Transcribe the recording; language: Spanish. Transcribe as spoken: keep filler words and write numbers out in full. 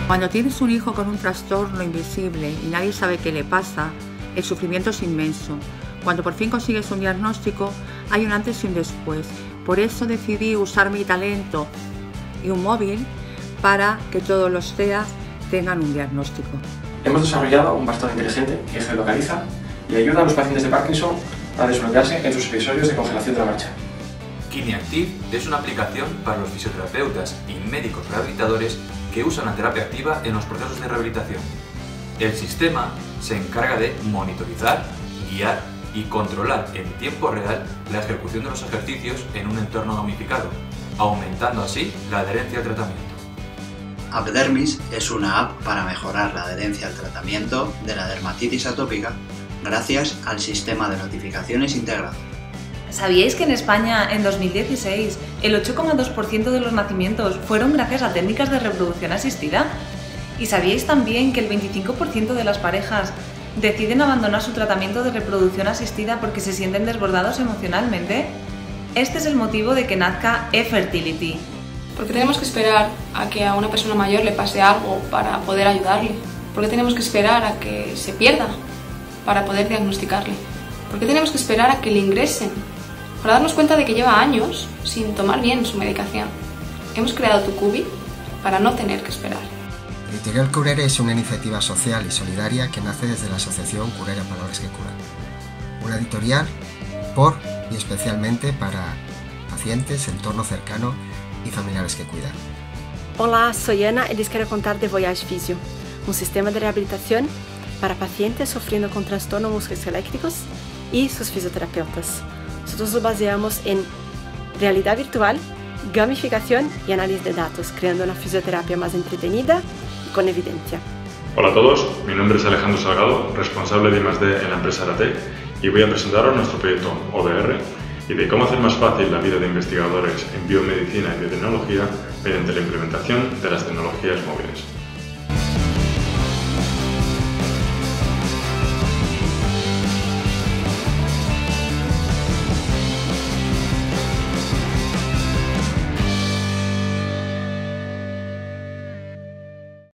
Cuando tienes un hijo con un trastorno invisible y nadie sabe qué le pasa, el sufrimiento es inmenso. Cuando por fin consigues un diagnóstico, hay un antes y un después. Por eso decidí usar mi talento y un móvil para que todos los T E A tengan un diagnóstico. Hemos desarrollado un bastón inteligente que geolocaliza y ayuda a los pacientes de Parkinson a desbloquearse en sus episodios de congelación de la marcha. KineActive es una aplicación para los fisioterapeutas y médicos rehabilitadores que usan la terapia activa en los procesos de rehabilitación. El sistema se encarga de monitorizar, guiar y controlar en tiempo real la ejecución de los ejercicios en un entorno gamificado, aumentando así la adherencia al tratamiento. Updermis es una app para mejorar la adherencia al tratamiento de la dermatitis atópica gracias al sistema de notificaciones integrado. ¿Sabíais que en España, en dos mil dieciséis, el ocho coma dos por ciento de los nacimientos fueron gracias a técnicas de reproducción asistida? ¿Y sabíais también que el veinticinco por ciento de las parejas deciden abandonar su tratamiento de reproducción asistida porque se sienten desbordados emocionalmente? Este es el motivo de que nazca eFertility. ¿Por qué tenemos que esperar a que a una persona mayor le pase algo para poder ayudarle? ¿Por qué tenemos que esperar a que se pierda para poder diagnosticarle? ¿Por qué tenemos que esperar a que le ingresen para darnos cuenta de que lleva años sin tomar bien su medicación? Hemos creado Tucubi para no tener que esperar. Editorial Curere es una iniciativa social y solidaria que nace desde la asociación Curere Palabras que Curan. Una editorial por y especialmente para pacientes, entorno cercano y familiares que cuidan. Hola, soy Ana y les quiero contar de Voyage Physio, un sistema de rehabilitación para pacientes sufriendo con trastornos musculoesqueléticos y sus fisioterapeutas. Nosotros lo baseamos en realidad virtual, gamificación y análisis de datos, creando una fisioterapia más entretenida y con evidencia. Hola a todos, mi nombre es Alejandro Salgado, responsable de I más D en la empresa Arate, y voy a presentaros nuestro proyecto O D R y de cómo hacer más fácil la vida de investigadores en biomedicina y biotecnología mediante la implementación de las tecnologías móviles.